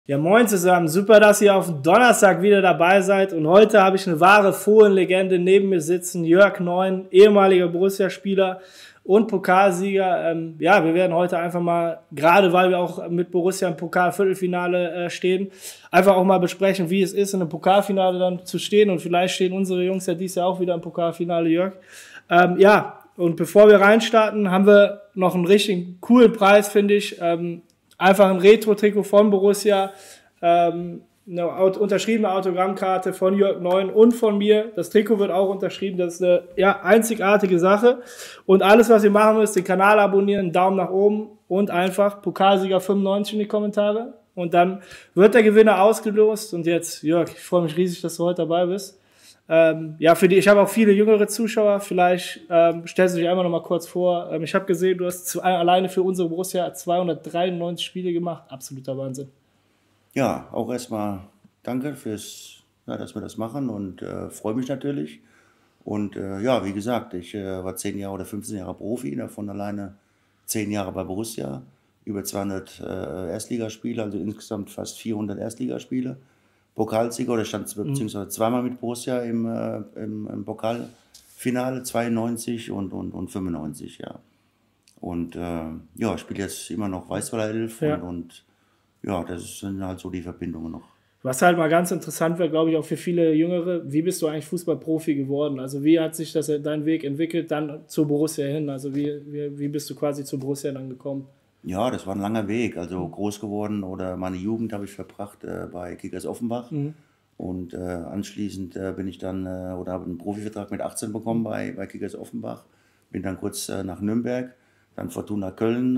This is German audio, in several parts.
Ja, moin zusammen. Super, dass ihr auf dem Donnerstag wieder dabei seid. Und heute habe ich eine wahre Fohlenlegende neben mir sitzen. Jörg Neun, ehemaliger Borussia-Spieler und Pokalsieger. Ja, wir werden heute einfach mal, gerade weil wir auch mit Borussia im Pokal-Viertelfinale stehen, einfach auch mal besprechen, wie es ist, in einem Pokalfinale dann zu stehen. Und vielleicht stehen unsere Jungs ja dieses Jahr auch wieder im Pokalfinale, Jörg. Ja, und bevor wir reinstarten, haben wir noch einen richtig coolen Preis, finde ich. Einfach ein Retro-Trikot von Borussia, eine unterschriebene Autogrammkarte von Jörg Neun und von mir. Das Trikot wird auch unterschrieben. Das ist eine einzigartige Sache. Und alles, was ihr machen müsst, den Kanal abonnieren, einen Daumen nach oben und einfach Pokalsieger 95 in die Kommentare. Und dann wird der Gewinner ausgelost. Und jetzt, Jörg, ich freue mich riesig, dass du heute dabei bist. Ja, ich habe auch viele jüngere Zuschauer. Vielleicht stellst du dich einmal noch mal kurz vor. Ich habe gesehen, du hast alleine für unsere Borussia 293 Spiele gemacht. Absoluter Wahnsinn. Ja, auch erstmal danke dass wir das machen und freue mich natürlich. Und ja, wie gesagt, ich war 10 Jahre oder 15 Jahre Profi, davon alleine 10 Jahre bei Borussia, über 200 Erstligaspiele, also insgesamt fast 400 Erstligaspiele. Pokalsieger oder stand beziehungsweise zweimal mit Borussia im Pokalfinale, 92 und 95, ja. Und ja, ich spiele jetzt immer noch Weißweiler 11 Ja. und ja, das sind halt so die Verbindungen noch. Was halt mal ganz interessant wäre, glaube ich, auch für viele Jüngere, wie bist du eigentlich Fußballprofi geworden? Also wie hat sich dein Weg entwickelt, dann zur Borussia hin? Also wie bist du quasi zur Borussia dann gekommen? Ja, das war ein langer Weg. Also groß geworden oder meine Jugend habe ich verbracht bei Kickers Offenbach. Und anschließend bin ich dann oder habe einen Profivertrag mit 18 bekommen bei Kickers Offenbach. Bin dann kurz nach Nürnberg, dann Fortuna Köln,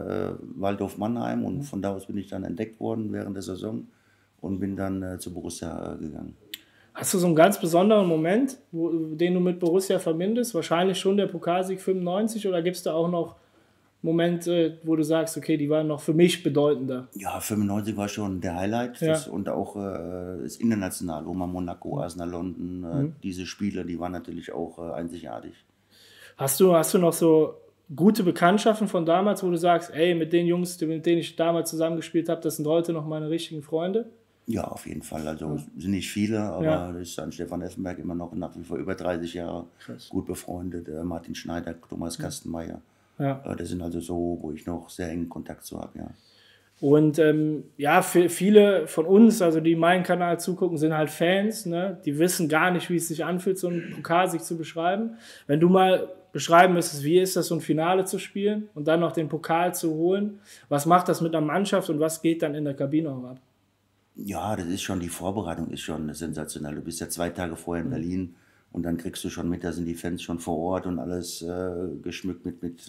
Waldhof Mannheim und von da aus bin ich dann entdeckt worden während der Saison und bin dann zu Borussia gegangen. Hast du so einen ganz besonderen Moment, den du mit Borussia verbindest? Wahrscheinlich schon der Pokalsieg 95 oder gibt es da auch noch Momente, wo du sagst, okay, die waren noch für mich bedeutender? Ja, 95 war schon der Highlight Ja. und auch das International, Roma, Monaco, Arsenal, London, diese Spiele, die waren natürlich auch einzigartig. Hast du noch so gute Bekanntschaften von damals, wo du sagst, ey, mit den Jungs, mit denen ich damals zusammengespielt habe, das sind heute noch meine richtigen Freunde? Ja, auf jeden Fall. Also es sind nicht viele, aber Ja. das ist an Stefan Effenberg immer noch nach wie vor über 30 Jahre Krass. gut befreundet. Martin Schneider, Thomas Kastenmeier. Ja. Das sind also so, wo ich noch sehr engen Kontakt zu habe, ja. Und ja, für viele von uns, also die meinen Kanal zugucken, sind halt Fans, ne? Die wissen gar nicht, wie es sich anfühlt, so einen Pokalsieg zu beschreiben. Wenn du mal beschreiben müsstest, wie ist das, so ein Finale zu spielen und dann noch den Pokal zu holen, was macht das mit einer Mannschaft und was geht dann in der Kabine auch ab? Ja, das ist schon, die Vorbereitung ist schon sensationell. Du bist ja 2 Tage vorher in Berlin und dann kriegst du schon mit, da sind die Fans schon vor Ort und alles geschmückt mit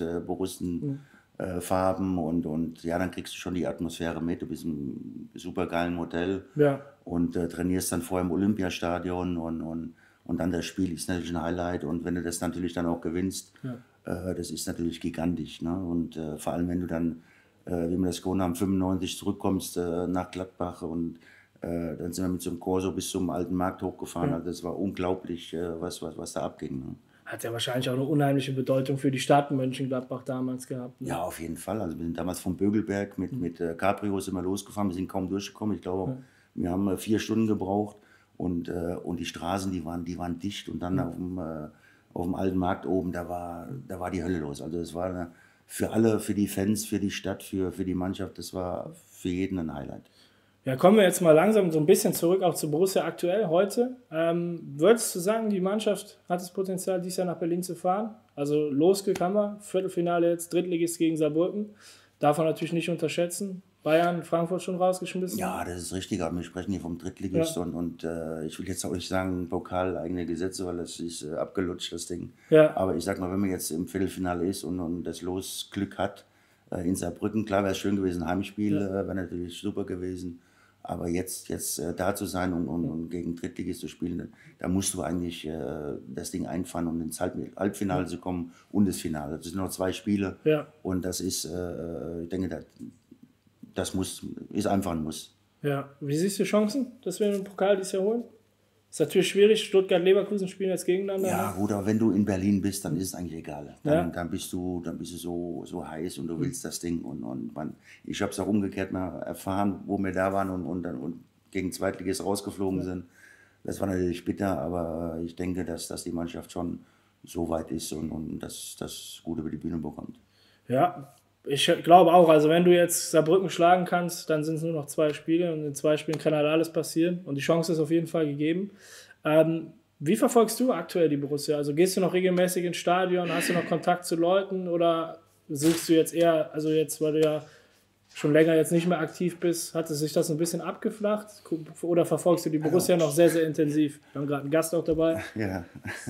Borussen-Farben und ja, dann kriegst du schon die Atmosphäre mit. Du bist im supergeilen Hotel Ja. und trainierst dann vorher im Olympiastadion und dann das Spiel ist natürlich ein Highlight und wenn du das natürlich dann auch gewinnst, das ist natürlich gigantisch, ne? Und vor allem, wenn du dann wie wir das gewonnen haben, 95 zurückkommst nach Gladbach und dann sind wir mit so einem Corso bis zum Alten Markt hochgefahren. Also das war unglaublich, was da abging. Ne? Hat ja wahrscheinlich auch eine unheimliche Bedeutung für die Stadt Mönchengladbach damals gehabt. Ne? Ja, auf jeden Fall. Also wir sind damals vom Bögelberg mit Cabrios immer losgefahren. Wir sind kaum durchgekommen. Ich glaube, wir haben 4 Stunden gebraucht und die Straßen, die waren dicht. Und dann auf dem Alten Markt oben, da war die Hölle los. Also es war für alle, für die Fans, für die Stadt, für die Mannschaft, das war für jeden ein Highlight. Ja, kommen wir jetzt mal langsam so ein bisschen zurück auch zu Borussia aktuell heute. Würdest du sagen, die Mannschaft hat das Potenzial, dieses Jahr nach Berlin zu fahren? Also losgekommen wir, Viertelfinale jetzt, Drittligist gegen Saarbrücken. Darf man natürlich nicht unterschätzen. Bayern, Frankfurt schon rausgeschmissen. Ja, das ist richtig, aber wir sprechen hier vom Drittligist und ich will jetzt auch nicht sagen, Pokal, eigene Gesetze, weil das ist abgelutscht, das Ding. Ja. Aber ich sag mal, wenn man jetzt im Viertelfinale ist und das Losglück hat, in Saarbrücken, klar wäre es schön gewesen, Heimspiel wäre natürlich super gewesen, aber jetzt da zu sein und gegen Drittligist zu spielen, da musst du eigentlich das Ding einfahren, um ins Halbfinale zu kommen und das Finale. Das sind noch 2 Spiele und das ist, ich denke, das ist einfach ein Muss. Ja, wie siehst du Chancen, dass wir den Pokal dieses Jahr holen? Ist natürlich schwierig, Stuttgart-Leverkusen spielen jetzt gegeneinander. Ja, gut, aber wenn du in Berlin bist, dann ist es eigentlich egal. Ja. Dann bist du so heiß und du willst das Ding. Ich habe es auch umgekehrt mal erfahren, wo wir da waren und gegen Zweitligist rausgeflogen sind. Das war natürlich bitter, aber ich denke, dass die Mannschaft schon so weit ist und dass das gut über die Bühne bekommt. Ja, ich glaube auch. Also wenn du jetzt Saarbrücken schlagen kannst, dann sind es nur noch 2 Spiele und in 2 Spielen kann halt alles passieren und die Chance ist auf jeden Fall gegeben. Wie verfolgst du aktuell die Borussia? Also gehst du noch regelmäßig ins Stadion, hast du noch Kontakt zu Leuten oder suchst du jetzt eher, also jetzt, weil du ja schon länger jetzt nicht mehr aktiv bist, hat sich das ein bisschen abgeflacht oder verfolgst du die Borussia noch sehr, sehr intensiv? Wir haben gerade einen Gast auch dabei. Ja.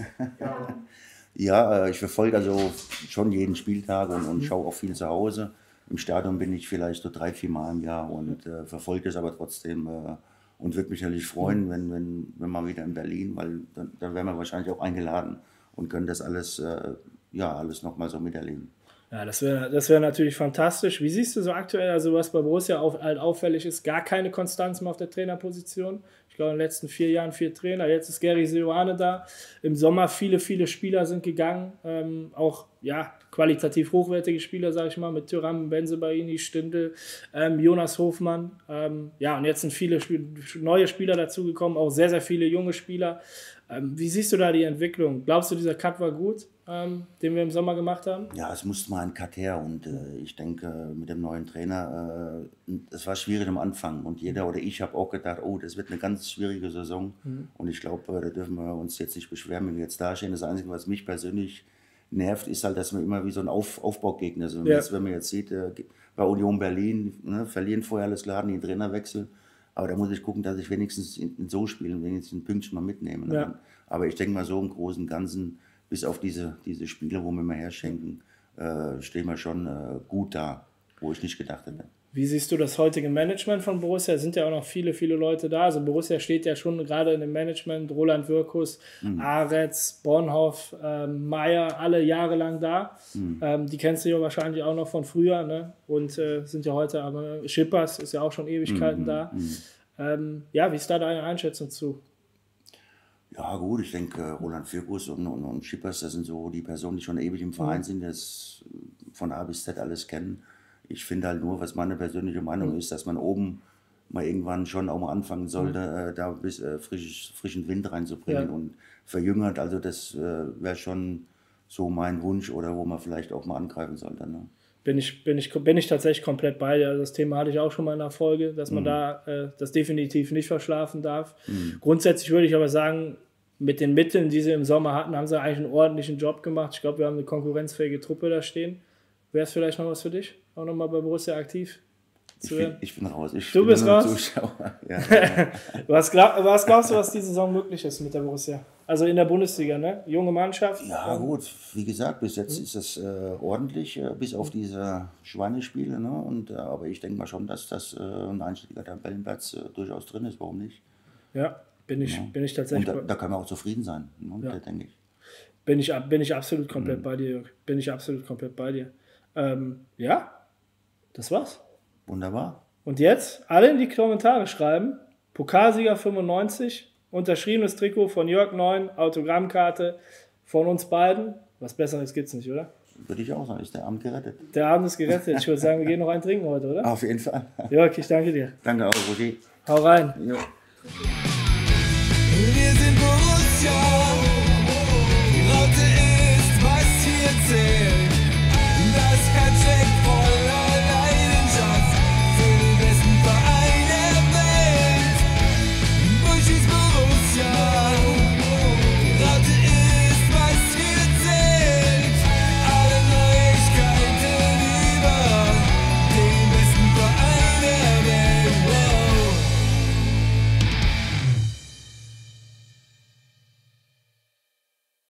Ja, ich verfolge also schon jeden Spieltag und schaue auch viel zu Hause. Im Stadion bin ich vielleicht so 3-4 Mal im Jahr und verfolge das aber trotzdem und würde mich natürlich freuen, wenn wir wieder in Berlin, weil dann werden wir wahrscheinlich auch eingeladen und können das alles nochmal so miterleben. Ja, das wär natürlich fantastisch. Wie siehst du so aktuell, also was bei Borussia halt auffällig ist, gar keine Konstanz mehr auf der Trainerposition. Ich glaube, in den letzten 4 Jahren 4 Trainer. Jetzt ist Gary Seoane da. Im Sommer viele Spieler sind gegangen. Auch qualitativ hochwertige Spieler, sage ich mal, mit Thuram, Bensebaini, Stindl, Jonas Hofmann. Und jetzt sind viele neue Spieler dazugekommen, auch sehr, sehr viele junge Spieler. Wie siehst du da die Entwicklung? Glaubst du, dieser Cut war gut, den wir im Sommer gemacht haben? Ja, es musste mal ein Cut her und ich denke, mit dem neuen Trainer, es war schwierig am Anfang und jeder oder ich habe auch gedacht, oh, das wird eine ganz schwierige Saison und ich glaube, da dürfen wir uns jetzt nicht beschweren, wenn wir jetzt dastehen. Das Einzige, was mich persönlich nervt, ist halt, dass wir immer wie so ein Aufbaugegner sind. Ja. Wenn man jetzt sieht, bei Union Berlin, verlieren vorher alles klar, den Trainerwechsel. Aber da muss ich gucken, dass ich wenigstens in so Spielen wenigstens ein Pünktchen mal mitnehme. Ja. Aber ich denke mal so im Großen und Ganzen, bis auf diese Spiele, wo wir mal herschenken, stehen wir schon gut da, wo ich nicht gedacht hätte. Wie siehst du das heutige Management von Borussia? Es sind ja auch noch viele Leute da. Also Borussia steht ja schon gerade in dem Management. Roland Wirkus, Aretz, Bornhoff, Meier, alle jahrelang da. Die kennst du ja wahrscheinlich auch noch von früher. Ne? Und sind ja heute, aber Schippers ist ja auch schon Ewigkeiten da. Wie ist da deine Einschätzung zu? Ja gut, ich denke, Roland Wirkus und Schippers, das sind so die Personen, die schon ewig im Verein sind, das von A bis Z alles kennen. Ich finde halt nur, was meine persönliche Meinung ist, dass man oben mal irgendwann schon auch mal anfangen sollte, da frischen Wind reinzubringen und verjüngert. Also das wäre schon so mein Wunsch oder wo man vielleicht auch mal angreifen sollte. Ne? Bin ich tatsächlich komplett bei dir. Also das Thema hatte ich auch schon mal in der Folge, dass man da das definitiv nicht verschlafen darf. Grundsätzlich würde ich aber sagen, mit den Mitteln, die sie im Sommer hatten, haben sie eigentlich einen ordentlichen Job gemacht. Ich glaube, wir haben eine konkurrenzfähige Truppe da stehen. Wäre es vielleicht noch was für dich? Auch nochmal bei Borussia aktiv zu werden? Ich bin raus. Du bist raus? Zuschauer. Ja. Was glaubst du, was diese Saison möglich ist mit der Borussia? Also in der Bundesliga, ne? Junge Mannschaft. Ja gut, wie gesagt, bis jetzt ist es ordentlich, bis auf diese Schweinespiele. Ne? Aber ich denke mal schon, dass das ein einstelliger Tabellenplatz durchaus drin ist. Warum nicht? Ja, bin ich tatsächlich. Und da kann man auch zufrieden sein, ne? Denke ich. Bin ich absolut komplett bei dir, Jörg. Bin ich absolut komplett bei dir. Das war's. Wunderbar. Und jetzt alle in die Kommentare schreiben, Pokalsieger 95, unterschriebenes Trikot von Jörg Neun, Autogrammkarte von uns beiden. Was Besseres gibt's nicht, oder? Würde ich auch sagen, ist der Abend gerettet. Der Abend ist gerettet. Ich würde sagen, wir gehen noch einen trinken heute, oder? Auf jeden Fall. Jörg, ich danke dir. Danke auch, Roger. Hau rein. Jo. Wir sind Borussia.